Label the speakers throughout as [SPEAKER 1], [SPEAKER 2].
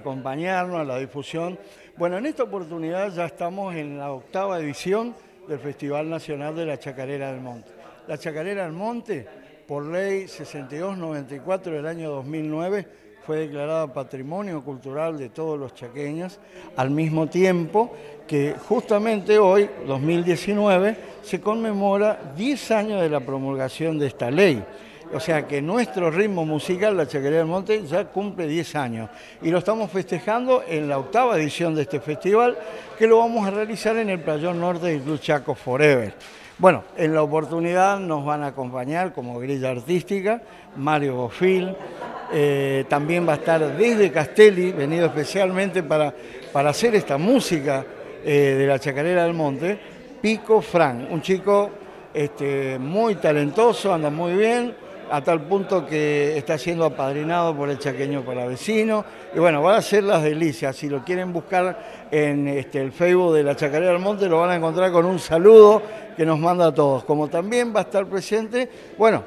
[SPEAKER 1] acompañarnos a la difusión. Bueno, en esta oportunidad ya estamos en la 8ª edición del Festival Nacional de la Chacarera del Monte. La Chacarera del Monte, por ley 6294 del año 2009, fue declarada Patrimonio Cultural de todos los chaqueños, al mismo tiempo que justamente hoy, 2019, se conmemora 10 años de la promulgación de esta ley. O sea que nuestro ritmo musical, la Chacarera del Monte, ya cumple 10 años. Y lo estamos festejando en la 8ª edición de este festival, que lo vamos a realizar en el Playón Norte del Club Chaco Forever. Bueno, en la oportunidad nos van a acompañar como grilla artística Mario Bofil, también va a estar desde Castelli, venido especialmente para hacer esta música de la Chacarera del Monte, Pico Fran, un chico muy talentoso, anda muy bien, a tal punto que está siendo apadrinado por el Chaqueño Palavecino. Y bueno, van a ser las delicias. Si lo quieren buscar en el Facebook de la Chacarera del Monte, lo van a encontrar con un saludo que nos manda a todos. Como también va a estar presente, bueno,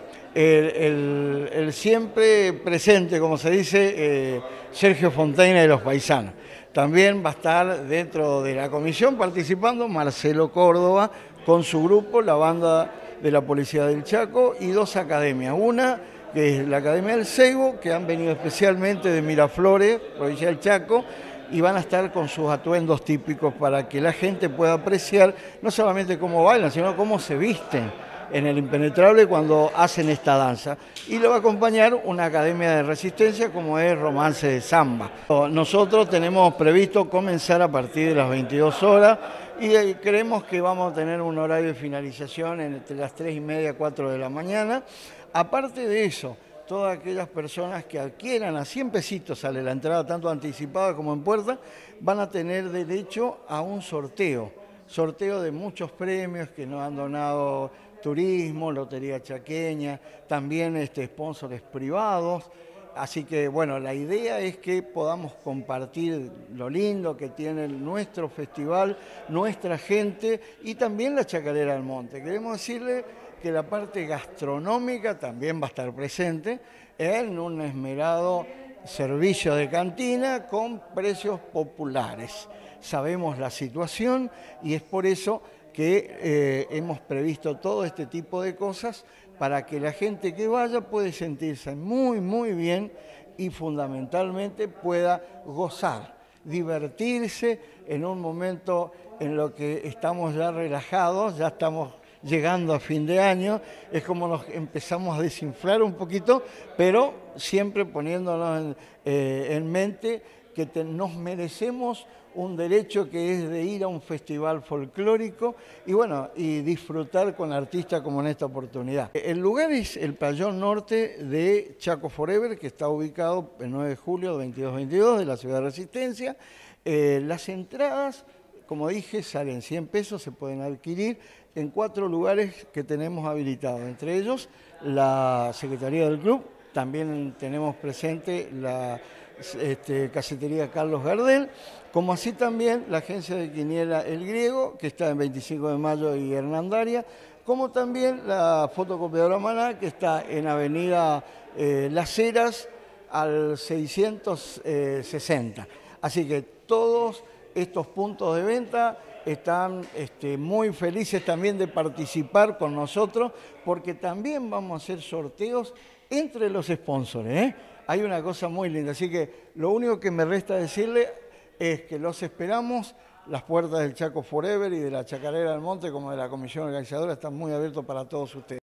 [SPEAKER 1] el siempre presente, como se dice, Sergio Fontaine de los Paisanos. También va a estar dentro de la comisión participando Marcelo Córdoba con su grupo, la banda de la Policía del Chaco, y 2 academias. Una que es la Academia del Seibo, que han venido especialmente de Miraflores, provincia del Chaco, y van a estar con sus atuendos típicos para que la gente pueda apreciar no solamente cómo bailan, sino cómo se visten en el Impenetrable cuando hacen esta danza. Y lo va a acompañar una academia de resistencia como es Romance de Samba. Nosotros tenemos previsto comenzar a partir de las 22 horas y creemos que vamos a tener un horario de finalización entre las 3:30 y 4 de la mañana. Aparte de eso, todas aquellas personas que adquieran a 100 pesitos sale la entrada, tanto anticipada como en puerta, van a tener derecho a un sorteo de muchos premios que nos han donado Turismo, Lotería Chaqueña, también sponsors privados. Así que bueno, la idea es que podamos compartir lo lindo que tiene nuestro festival, nuestra gente y también la Chacarera del Monte. Queremos decirle que la parte gastronómica también va a estar presente en un esmerado servicio de cantina con precios populares. Sabemos la situación y es por eso que hemos previsto todo este tipo de cosas para que la gente que vaya pueda sentirse muy bien y fundamentalmente pueda gozar, divertirse en un momento en lo que estamos ya relajados, ya estamos llegando a fin de año, es como nos empezamos a desinflar un poquito, pero siempre poniéndonos en mente que nos merecemos un derecho que es de ir a un festival folclórico y bueno, y disfrutar con artistas como en esta oportunidad. El lugar es el Playón Norte de Chaco Forever, que está ubicado el 9 de julio 2222 de la ciudad de Resistencia. Las entradas, como dije, salen 100 pesos, se pueden adquirir en 4 lugares que tenemos habilitados, entre ellos la Secretaría del Club, también tenemos presente la Casetería Carlos Gardel, como así también la agencia de quiniela El Griego, que está en 25 de Mayo y Hernandaria, como también la fotocopiadora Maná, que está en Avenida Las Heras al 660. Así que todos estos puntos de venta están muy felices también de participar con nosotros, porque también vamos a hacer sorteos entre los sponsors, Hay una cosa muy linda, así que lo único que me resta decirle es que los esperamos. Las puertas del Chaco Forever y de la Chacarera del Monte, como de la comisión organizadora, están muy abiertos para todos ustedes.